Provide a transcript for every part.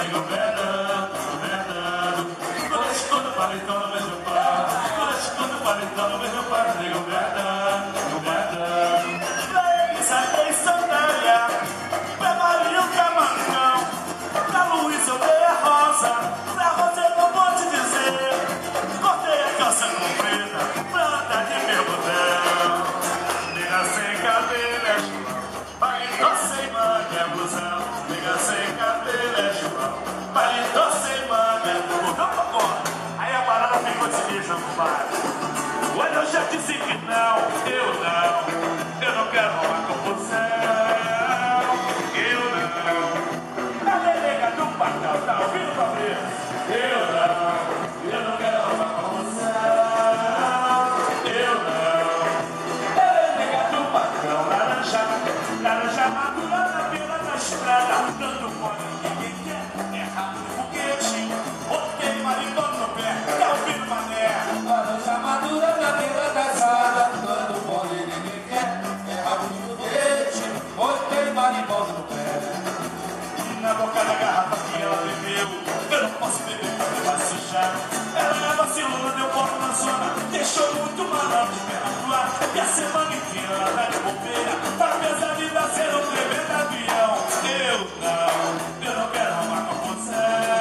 nego verdão, verdão. Quando eu escuto paletó no mesmo par, quando eu escuto paletó no mesmo par, nego verdão, verdão. Pra eles até instantânea, pra Maria o Camargão, pra Luiz eu dei a rosa, pra você eu não vou te dizer. Cortei a calça comprida, planta de meu botão. Nega sem cabelo é churrão, paletó sem manga é blusão. Nega sem cabelo é churrão, paletó sem manga é blusão. Aí a parada ficou sinistra no bar. Olha, eu já disse que não, eu não quero uma confusão. Eu não. A nega do Pacão, tá ouvindo, Fabrício? Eu não quero uma confusão. Eu não. A nega do Pacão, laranja madura na beira da estrada. Dando fome, ninguém quer, é rápido foguete. Botei maricona no pé, tá ouvindo, mané? Laranja madura na beira da estrada, dando fome, ninguém quer, é rápido foguete. Botei maricona no pé. Na boca da garrafa que ela bebeu, eu não posso beber porque vai sujar. Ela vacilou, deu bola na zona, deixou muito malandro de perna pro ar. E a semana inteira ela tá de bobeira, pra pensar de dar ser um tremendo avião. Eu não quero uma confusão.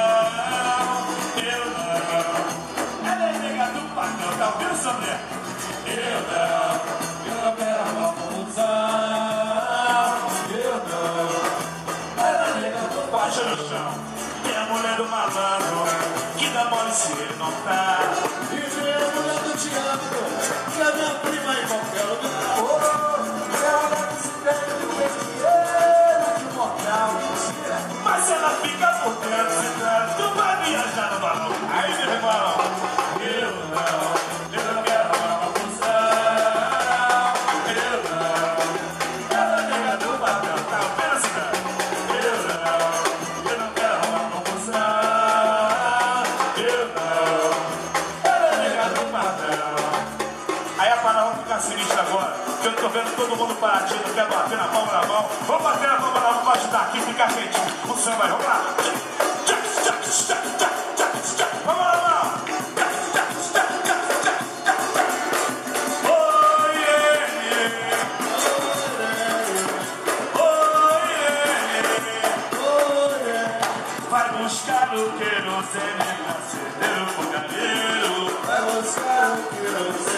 Eu não. Ela é nega do Pacão, tá ouvindo, Sandré? Eu não quero uma confusão. Eu não. Ela é nega do Baixa no chão, tem a mulher do malandro, que dá mole se ele não tá. E vem a mulher do Tiago, que é minha prima em qualquer lugar. Oh, ela dá bicicleta de dinheiro de mortal. Mas se ela fica por dentro, se trata, tu vai viajar no balão. Aí, meu irmão, eu não quero uma confusão. Eu não. Ela é nega do Pacão, tá ouvindo, cidade? Eu não quero uma confusão. Eu não. Ela é nega do Pacão. Aí a parada vai ficar sinistra agora, que eu tô vendo todo mundo partindo, quer bater na palma na mão. Vamos bater na palma na mão pra ajudar aqui, ficar quentinho. O samba vai, vamos lá. Vamos lá, mão. Oh, yeah, yeah. Oh, yeah, yeah. Vai buscar o querosene pra acender o fogareiro. Vai buscar o que eu sei.